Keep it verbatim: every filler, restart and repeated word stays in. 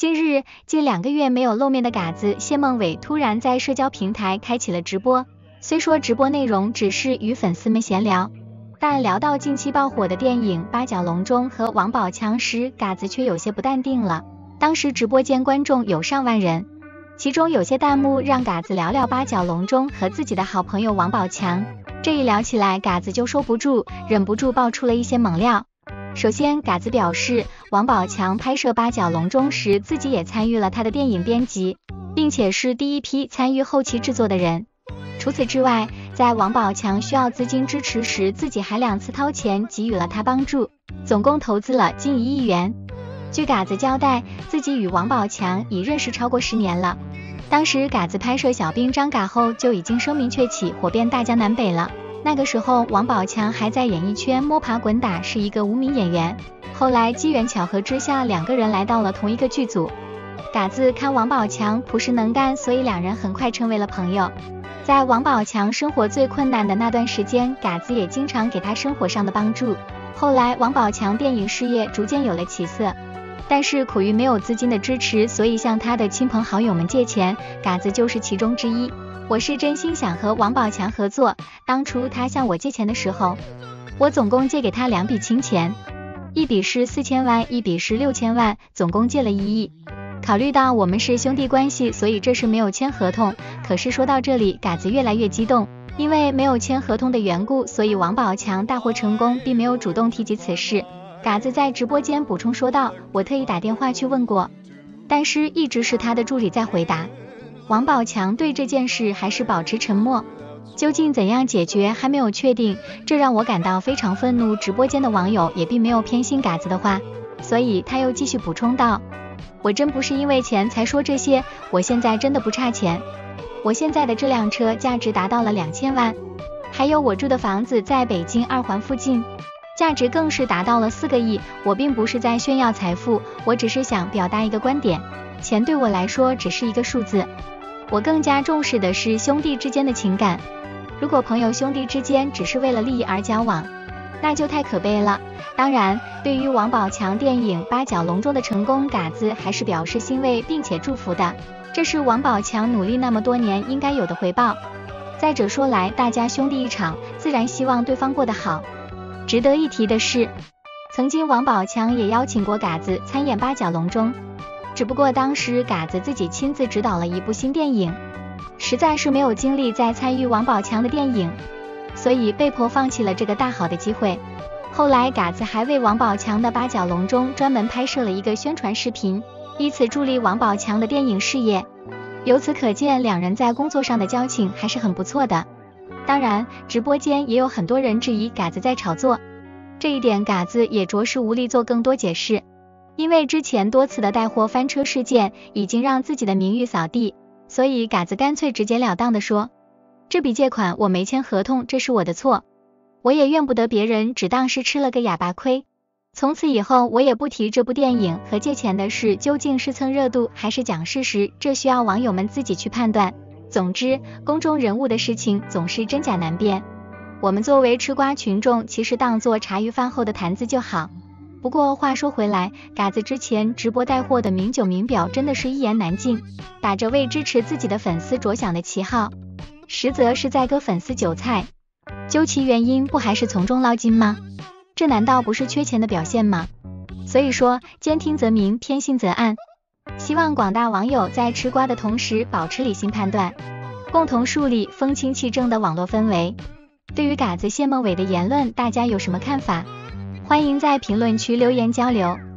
近日，近两个月没有露面的嘎子谢孟伟突然在社交平台开启了直播。虽说直播内容只是与粉丝们闲聊，但聊到近期爆火的电影《八角笼中》和王宝强时，嘎子却有些不淡定了。当时直播间观众有上万人，其中有些弹幕让嘎子聊聊《八角笼中》和自己的好朋友王宝强。这一聊起来，嘎子就收不住，忍不住爆出了一些猛料。首先，嘎子表示，王宝强拍摄《八角笼中》时，自己也参与了他的电影编辑，并且是第一批参与后期制作的人。除此之外，在王宝强需要资金支持时，自己还两次掏钱给予了他帮助，总共投资了近一亿元。据嘎子交代，自己与王宝强已认识超过十年了。当时嘎子拍摄小兵张嘎后就已经声名鹊起，火遍大江南北了。那个时候王宝强还在演艺圈摸爬滚打，是一个无名演员。后来机缘巧合之下，两个人来到了同一个剧组。嘎子看王宝强朴实能干，所以两人很快成为了朋友。在王宝强生活最困难的那段时间，嘎子也经常给他生活上的帮助。后来王宝强电影事业逐渐有了起色，但是苦于没有资金的支持，所以向他的亲朋好友们借钱，嘎子就是其中之一。我是真心想和王宝强合作，当初他向我借钱的时候，我总共借给他两笔清钱，一笔是四千万，一笔是六千万，总共借了一亿。考虑到我们是兄弟关系，所以这是没有签合同。可是说到这里，嘎子越来越激动，因为没有签合同的缘故，所以王宝强大获成功，并没有主动提及此事。嘎子在直播间补充说道，我特意打电话去问过，但是一直是他的助理在回答。王宝强对这件事还是保持沉默，究竟怎样解决还没有确定，这让我感到非常愤怒。直播间的网友也并没有偏心嘎子的话，所以他又继续补充道，我真不是因为钱才说这些，我现在真的不差钱，我现在的这辆车价值达到了两千万，还有我住的房子在北京二环附近，价值更是达到了四个亿。我并不是在炫耀财富，我只是想表达一个观点，钱对我来说只是一个数字，我更加重视的是兄弟之间的情感。如果朋友兄弟之间只是为了利益而交往，那就太可悲了。当然，对于王宝强电影《八角笼中》的成功，嘎子还是表示欣慰并且祝福的，这是王宝强努力那么多年应该有的回报。再者说来，大家兄弟一场，自然希望对方过得好。值得一提的是，曾经王宝强也邀请过嘎子参演《八角笼中》，只不过当时嘎子自己亲自执导了一部新电影，实在是没有精力再参与王宝强的电影，所以被迫放弃了这个大好的机会。后来嘎子还为王宝强的《八角笼中》专门拍摄了一个宣传视频，以此助力王宝强的电影事业。由此可见，两人在工作上的交情还是很不错的。当然，直播间也有很多人质疑嘎子在炒作，这一点嘎子也着实无力做更多解释，因为之前多次的带货翻车事件已经让自己的名誉扫地，所以嘎子干脆直截了当的说，这笔借款我没签合同，这是我的错，我也怨不得别人，只当是吃了个哑巴亏。从此以后我也不提这部电影和借钱的事，究竟是蹭热度还是讲事实，这需要网友们自己去判断。总之，公众人物的事情总是真假难辨，我们作为吃瓜群众，其实当做茶余饭后的谈资就好。不过话说回来，嘎子之前直播带货的名酒名表真的是一言难尽，打着为支持自己的粉丝着想的旗号，实则是在割粉丝韭菜。究其原因，不还是从中捞金吗？这难道不是缺钱的表现吗？所以说，兼听则明，偏信则暗。希望广大网友在吃瓜的同时保持理性判断，共同树立风清气正的网络氛围。对于嘎子谢孟伟的言论，大家有什么看法？欢迎在评论区留言交流。